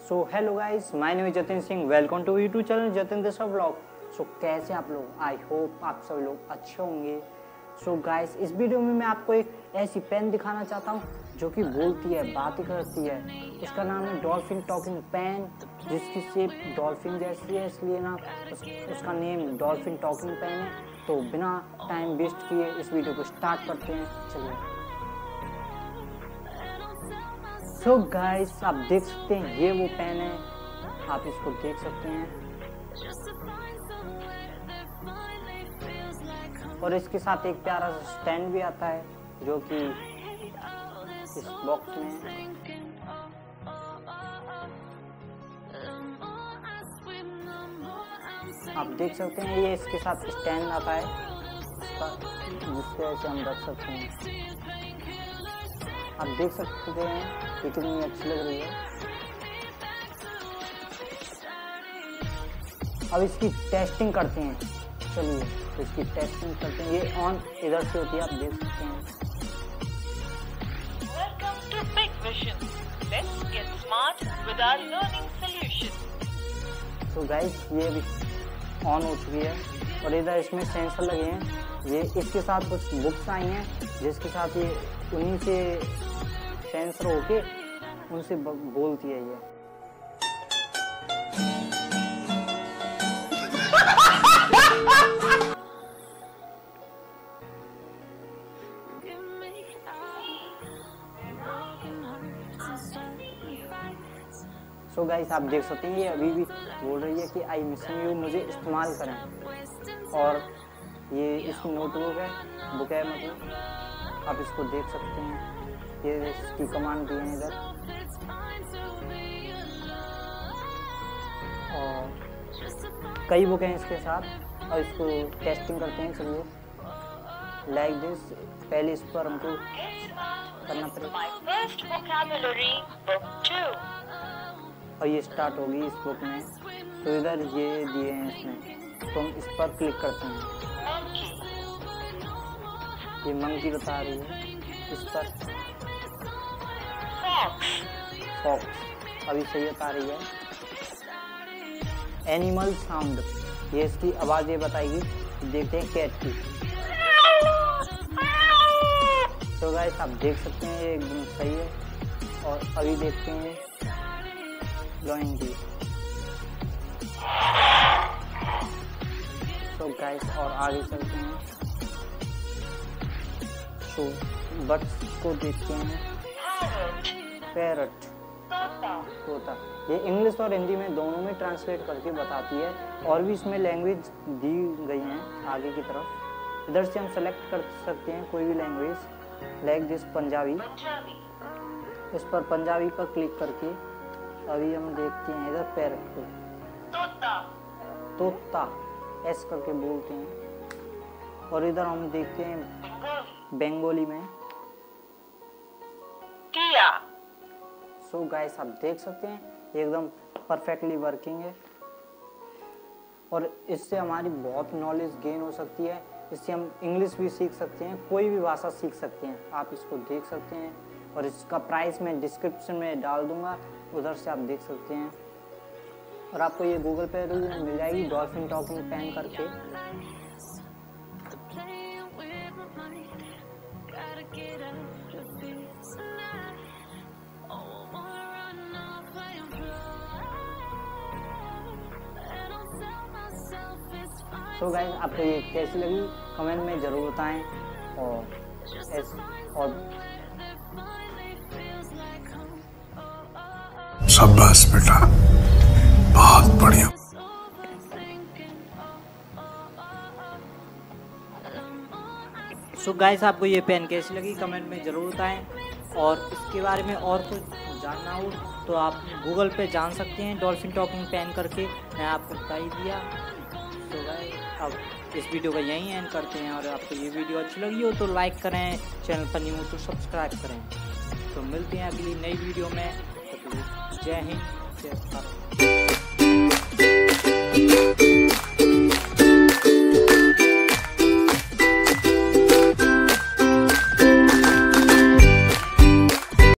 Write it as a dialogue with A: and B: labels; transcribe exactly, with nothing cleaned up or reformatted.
A: So hello guys, my name is Jatin Singh. Welcome to YouTube channel Jatin Desha vlog. सो कैसे आप लोग? I hope आप सभी लोग अच्छे होंगे। सो so गाइस, इस वीडियो में मैं आपको एक ऐसी पेन दिखाना चाहता हूँ जो कि बोलती है, बातें करती है। उसका नाम है डॉल्फिन टॉकिंग पेन, जिसकी शेप डॉल्फिन जैसी है, इसलिए ना उस, उसका नेम डॉल्फिन टॉकिंग पेन है। तो बिना टाइम वेस्ट किए इस वीडियो को स्टार्ट करते हैं। चलिए। सो so गाइस, आप देख सकते हैं ये वो पेन है, आप इसको देख सकते हैं। और इसके साथ एक प्यारा सा स्टैंड भी आता है जो कि इस बॉक्स में है। आप देख सकते हैं ये इसके साथ स्टैंड आता है इसका, जिसकी वजह से हम रख सकते हैं। आप देख सकते हैं ये कितनी अच्छी लग रही है। अब इसकी टेस्टिंग करते हैं। चलिए तो इसकी टेस्टिंग करते हैं। ये ऑन इधर से होती है, आप देख सकते हैं।
B: Welcome to Big Vision. Let's get smart with our learning solution.
A: तो गाइस ये अभी ऑन हो चुकी है और इधर इसमें सेंसर लगे हैं। ये इसके साथ कुछ बुक्स आई हैं जिसके साथ ये उन्हीं से सेंसर होके उनसे बोलती है ये। सो गाइस, आप देख सकते हैं ये अभी भी बोल रही है कि आई मिसिंग यू, मुझे इस्तेमाल करें। और ये इसकी नोटबुक है, बुक है मतलब, आप इसको देख सकते हैं। ये इसकी कमांड दी है इधर। और कई बुक हैं इसके साथ और इसको टेस्टिंग करते हैं। चलिए लाइक दिस, पहले इस पर हमको करना पड़ेगा और ये स्टार्ट होगी इस बुक में। तो इधर ये दिए हैं इसमें, तो हम इस पर क्लिक करते हैं। ये मंकी बता रही है इस पर। फॉक्स अभी सही बता रही है। एनिमल साउंड, ये इसकी आवाज ये बताएगी। देखते हैं कैट की। तो गाइस, आप देख सकते हैं ये एकदम सही है। और अभी देखते हैं लॉइन की। तो गाइस और आगे चलते हैं। तो बर्ड्स को देखते हैं। पैरट, तोता। ये इंग्लिश और हिंदी में दोनों में ट्रांसलेट करके बताती है। और भी इसमें लैंग्वेज दी गई हैं आगे की तरफ। इधर से हम सेलेक्ट कर सकते हैं कोई भी लैंग्वेज। लाइक दिस पंजाबी, इस पर पंजाबी पर क्लिक करके अभी हम देखते हैं इधर पैरट को। तोता, तोता एस करके बोलते हैं। और इधर हम देखते हैं बंगाली में किया। सो गाइस, आप देख सकते हैं एकदम परफेक्टली वर्किंग है। और इससे हमारी बहुत नॉलेज गेन हो सकती है। इससे हम इंग्लिश भी सीख सकते हैं, कोई भी भाषा सीख सकते हैं। आप इसको देख सकते हैं और इसका प्राइस मैं डिस्क्रिप्शन में डाल दूंगा, उधर से आप देख सकते हैं। और आपको ये गूगल पे मिल जाएगी डॉल्फिन टॉकिंग पेन करके। तो गाइस, आपको ये कैसी लगी कमेंट में जरूर बताएं। और एस और
C: शाबाश बेटा, बहुत बढ़िया।
A: सो गाइस, आपको ये पेन कैसी लगी कमेंट में ज़रूर बताएं। और इसके बारे में और कुछ जानना हो तो आप गूगल पे जान सकते हैं डॉल्फिन टॉकिंग पेन करके, मैं आपको बता ही दिया। तो गाइस, अब इस वीडियो का यहीं एंड करते हैं। और आपको ये वीडियो अच्छी लगी हो तो लाइक करें, चैनल पर न्यू हो तो सब्सक्राइब करें। तो मिलते हैं अगली नई वीडियो में। तो जय हिंद, जय भारत।